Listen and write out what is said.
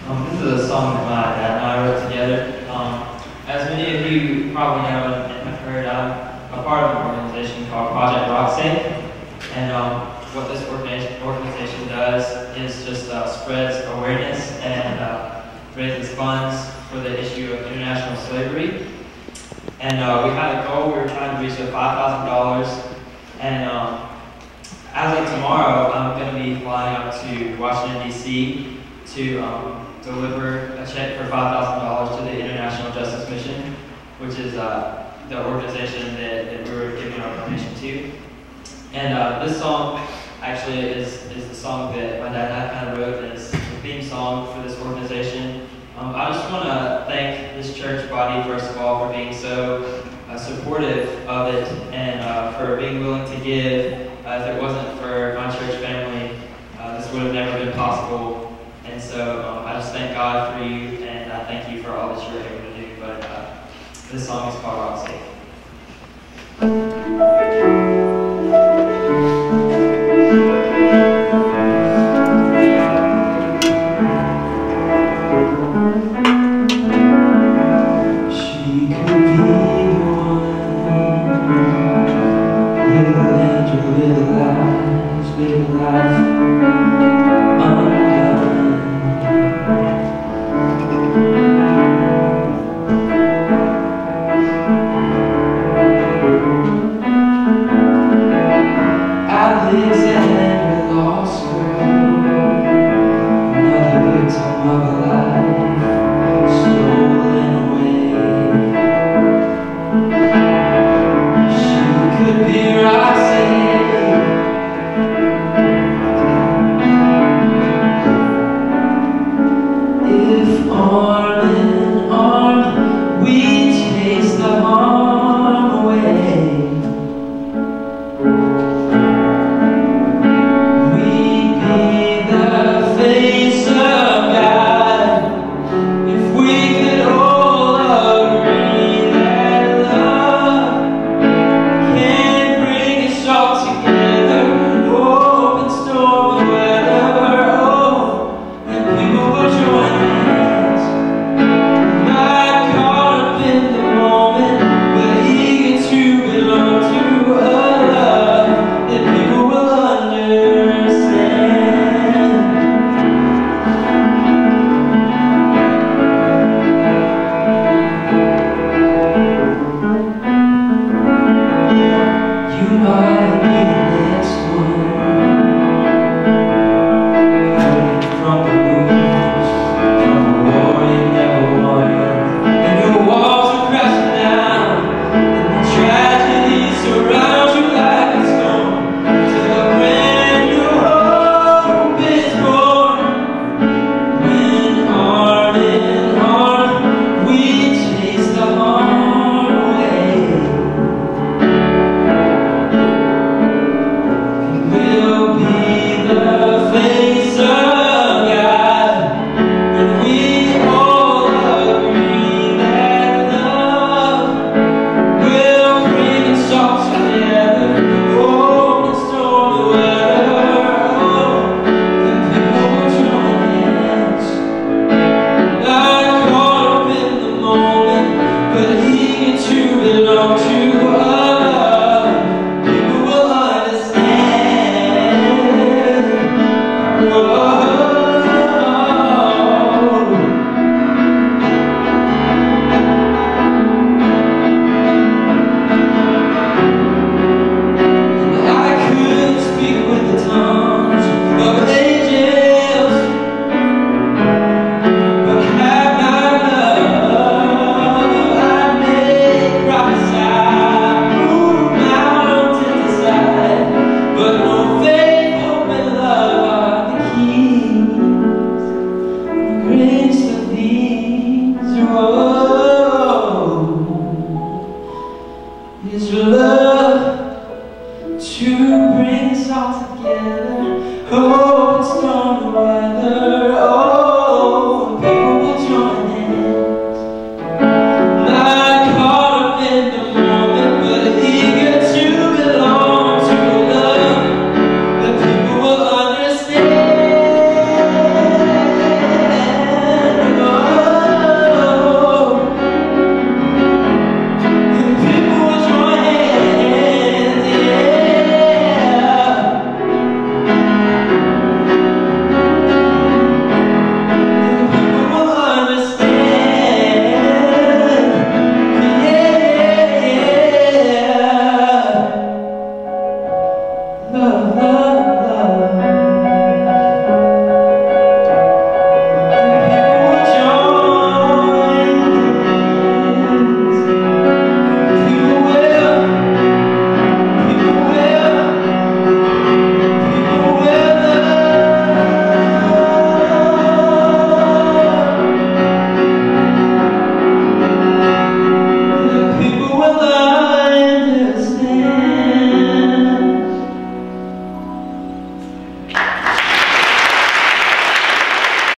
This is a song that my dad and I wrote together. As many of you probably know and have heard, I'm a part of an organization called Project RockSafe. And what this organization does is just spreads awareness and raises funds for the issue of international slavery. And we had a goal. We were trying to reach $5,000. And as of tomorrow, I'm going to be flying up to Washington, D.C. to deliver a check for $5,000 to the International Justice Mission, which is the organization that we were giving our donation to. And this song actually is the song that my dad and I kind of wrote as the theme song for this organization. I just want to thank this church body, first of all, for being so supportive of it and for being willing to give. If it wasn't for my church family, this would have never been possible. And so I just thank God for you, and I thank you for all that you're able to do. But this song is called RockSafe.